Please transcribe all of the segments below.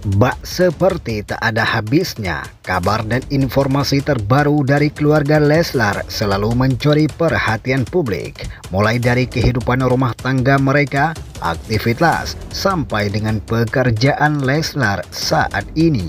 Bak seperti tak ada habisnya, kabar dan informasi terbaru dari keluarga Leslar selalu mencuri perhatian publik, mulai dari kehidupan rumah tangga mereka, aktivitas, sampai dengan pekerjaan Leslar saat ini.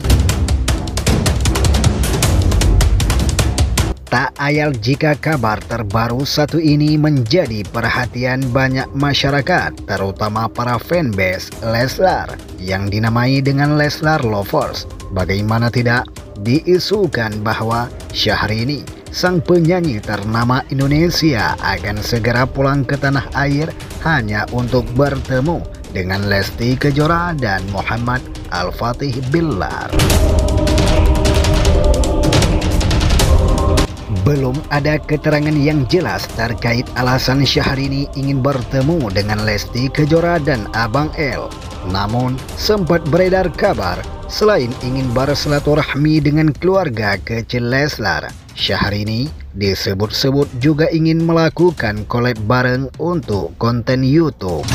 Tak ayal jika kabar terbaru satu ini menjadi perhatian banyak masyarakat, terutama para fanbase Leslar yang dinamai dengan Leslar Lovers. Bagaimana tidak, diisukan bahwa Syahrini, sang penyanyi ternama Indonesia, akan segera pulang ke tanah air hanya untuk bertemu dengan Lesti Kejora dan Muhammad Al-Fatih Bilar. Belum ada keterangan yang jelas terkait alasan Syahrini ingin bertemu dengan Lesti Kejora dan Abang L. Namun, sempat beredar kabar selain ingin bersilaturahmi dengan keluarga kecil Leslar, Syahrini disebut-sebut juga ingin melakukan collab bareng untuk konten YouTube.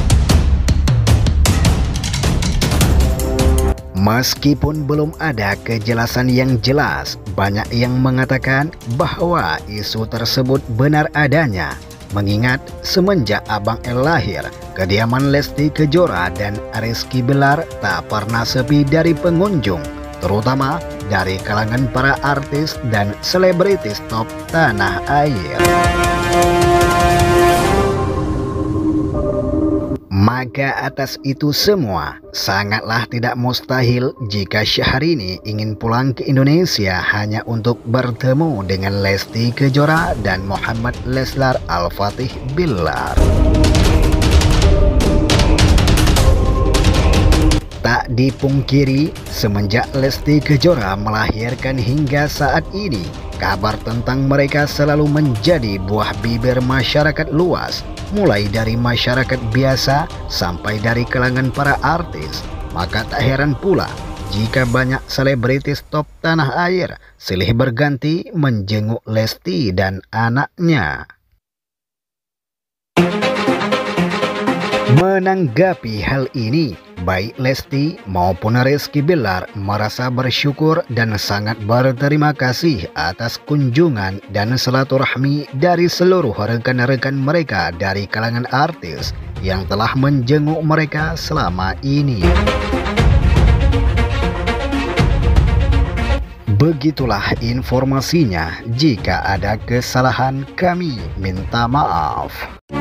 Meskipun belum ada kejelasan yang jelas, banyak yang mengatakan bahwa isu tersebut benar adanya. Mengingat semenjak Abang L lahir, kediaman Lesti Kejora dan Rizky Bilar tak pernah sepi dari pengunjung, terutama dari kalangan para artis dan selebritis top tanah air. Maka atas itu semua, sangatlah tidak mustahil jika Syahrini ingin pulang ke Indonesia hanya untuk bertemu dengan Lesti Kejora dan Muhammad Leslar Al-Fatih Bilar. Tak dipungkiri, semenjak Lesti Kejora melahirkan hingga saat ini, kabar tentang mereka selalu menjadi buah bibir masyarakat luas, mulai dari masyarakat biasa sampai dari kalangan para artis. Maka tak heran pula jika banyak selebritis top tanah air silih berganti menjenguk Lesti dan anaknya. Menanggapi hal ini, baik Lesti maupun Rizky Bilar merasa bersyukur dan sangat berterima kasih atas kunjungan dan silaturahmi dari seluruh rekan-rekan mereka dari kalangan artis yang telah menjenguk mereka selama ini. Begitulah informasinya. Jika ada kesalahan, kami minta maaf.